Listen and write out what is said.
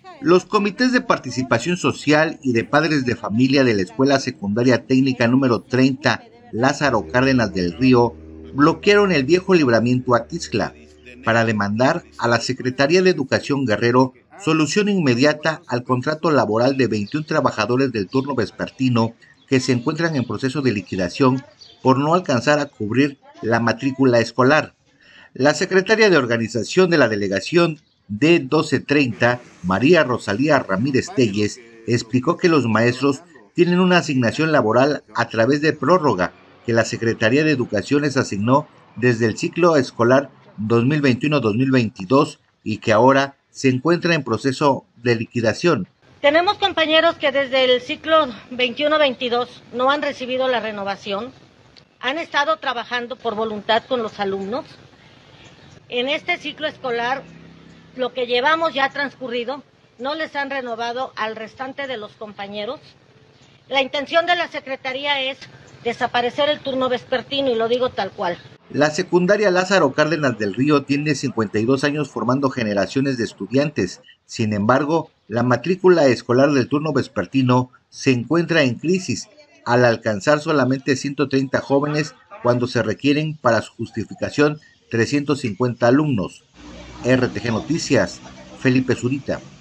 Los comités de participación social y de padres de familia de la Escuela Secundaria Técnica número 30 Lázaro Cárdenas del Río bloquearon el viejo libramiento a Tixla para demandar a la Secretaría de Educación Guerrero solución inmediata al contrato laboral de 21 trabajadores del turno vespertino que se encuentran en proceso de liquidación por no alcanzar a cubrir la matrícula escolar. La secretaria de organización de la delegación D1230, María Rosalía Ramírez Telles, explicó que los maestros tienen una asignación laboral a través de prórroga que la Secretaría de Educación les asignó desde el ciclo escolar 2021-2022 y que ahora se encuentra en proceso de liquidación. Tenemos compañeros que desde el ciclo 21-22 no han recibido la renovación, han estado trabajando por voluntad con los alumnos. En este ciclo escolar, lo que llevamos ya transcurrido, no les han renovado al restante de los compañeros. La intención de la Secretaría es desaparecer el turno vespertino y lo digo tal cual. La secundaria Lázaro Cárdenas del Río tiene 52 años formando generaciones de estudiantes. Sin embargo, la matrícula escolar del turno vespertino se encuentra en crisis al alcanzar solamente 130 jóvenes cuando se requieren para su justificación 350 alumnos. RTG Noticias, Felipe Zurita.